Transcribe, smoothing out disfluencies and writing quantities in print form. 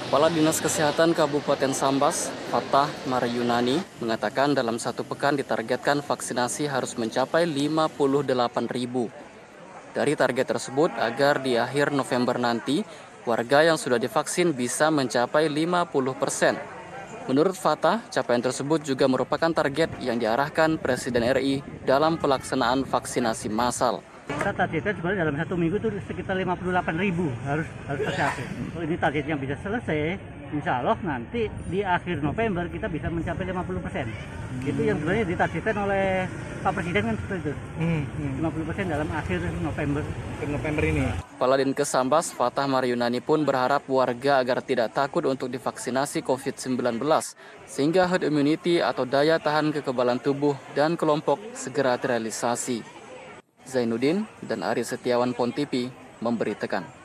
Kepala Dinas Kesehatan Kabupaten Sambas, Fatah Maryunani, mengatakan dalam satu pekan ditargetkan vaksinasi harus mencapai 58.000. Dari target tersebut, agar di akhir November nanti, warga yang sudah divaksin bisa mencapai 50%. Menurut Fatah, capaian tersebut juga merupakan target yang diarahkan Presiden RI dalam pelaksanaan vaksinasi massal. Kita targetkan sebenarnya dalam satu minggu itu sekitar 58.000 harus tercapai. Kalau ini targetnya bisa selesai, insya Allah nanti di akhir November kita bisa mencapai 50%. Itu yang sebenarnya ditargetkan oleh Pak Presiden kan seperti itu. 50% dalam akhir November ini. Kepala Dinkes Sambas, Fatah Maryunani pun berharap warga agar tidak takut untuk divaksinasi COVID-19, sehingga herd immunity atau daya tahan kekebalan tubuh dan kelompok segera terrealisasi. Zainuddin dan Ari Setiawan Pontipi memberitakan.